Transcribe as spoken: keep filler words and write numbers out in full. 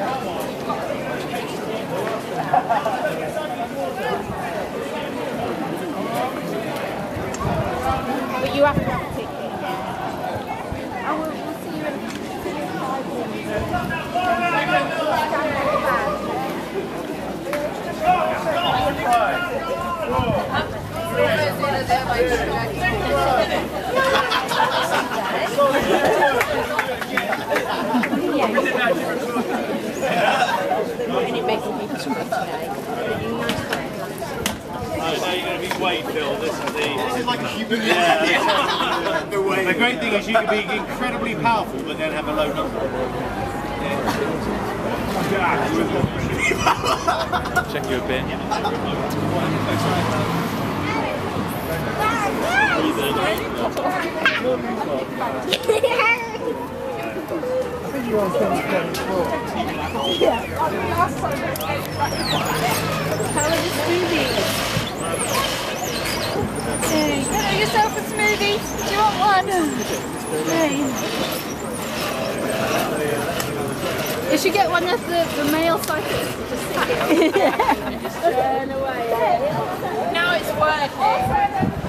But you have to have a ticket. I will we'll see you in five minutes. And it makes me today. Oh, so you're going to be Wade, Phil. This is the. This is like a human. Yeah. The way. The great thing is you can be incredibly powerful, but then have a low number. Check your bin. How are the smoothies? Hey, get yourself a smoothie. Do you want one? Hey. You should get one of the, the male cyclists to just sit here and just turn away. Now it's working.